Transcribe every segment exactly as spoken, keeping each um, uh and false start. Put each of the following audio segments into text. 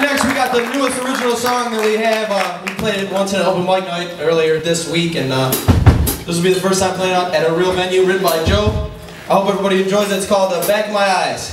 next we got the newest original song that we have. Uh, we played it once at an open mic night earlier this week, and uh, this will be the first time playing it at a real venue, written by Joe. I hope everybody enjoys it. It's called uh, Back of My Eyes.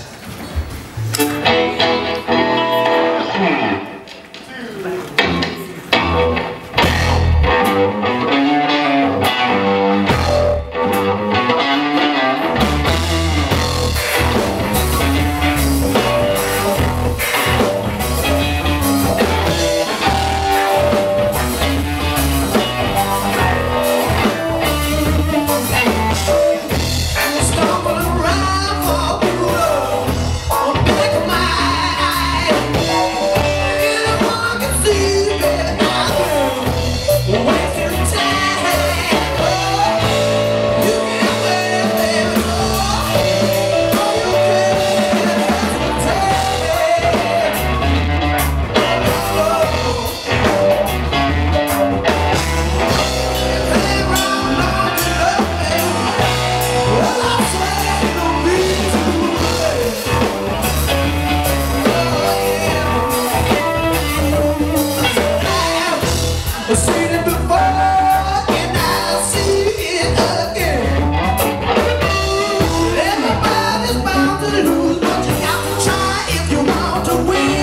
I've seen it before, and I'll see it again. Everybody's bound to lose, but you have to try if you want to win.